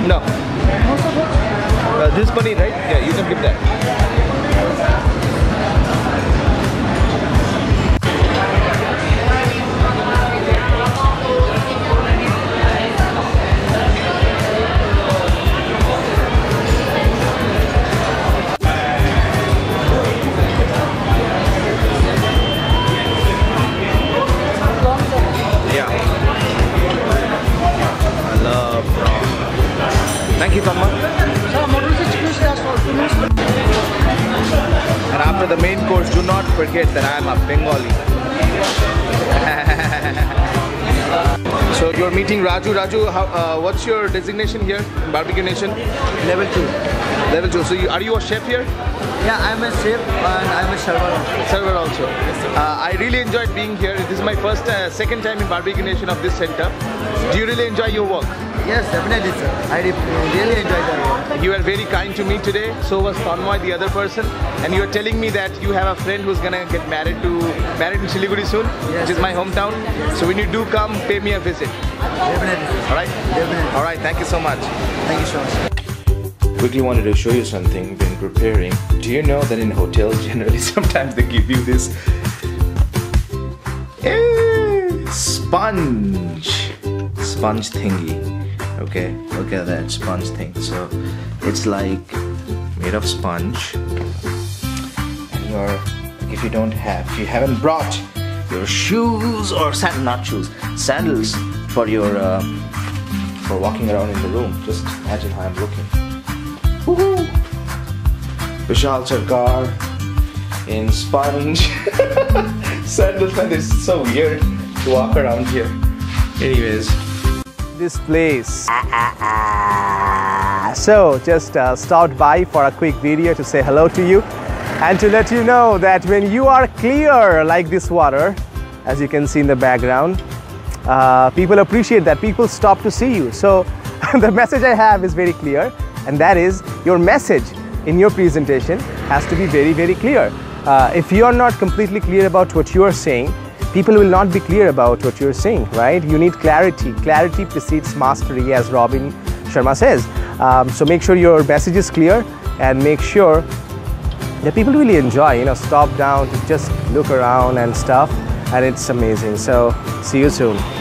No. This paneer, right? Yeah, you can give that. Thank you, Tamma. And after the main course, do not forget that I am a Bengali. So you're meeting Raju. Raju, what's your designation here in Barbecue Nation? Level 2. Level 2. So are you a chef here? Yeah, I'm a chef and I'm a server also. Server also. I really enjoyed being here. This is my second time in Barbecue Nation of this center. Do you really enjoy your work? Yes, definitely, sir. I really enjoyed that work. You were very kind to me today. So was Tanmoy, the other person. And you were telling me that you have a friend who's gonna get married in Siliguri soon, yes, which is my hometown. Yes. So when you do come, pay me a visit. Definitely. All right? Definitely. All right. Thank you so much. Thank you so much. Quickly wanted to show you something when preparing. Do you know that in hotels generally sometimes they give you this sponge thingy? Okay, look at that sponge thing. So it's like made of sponge, and if you haven't brought your shoes or sandals for your for walking around in the room, just imagine how I'm looking. Woohoo! Bishal Sarkar in sponge sandals, and it's so weird to walk around here. Anyways, this place. So just stopped by for a quick video to say hello to you and to let you know that when you are clear like this water, as you can see in the background, people appreciate that. People stop to see you. So the message I have is very clear, and that is your message in your presentation has to be very, very clear. If you are not completely clear about what you are saying, people will not be clear about what you're saying, right? You need clarity. Clarity precedes mastery, as Robin Sharma says. So make sure your message is clear and make sure that people really enjoy, stop down to just look around and stuff, and it's amazing. So see you soon.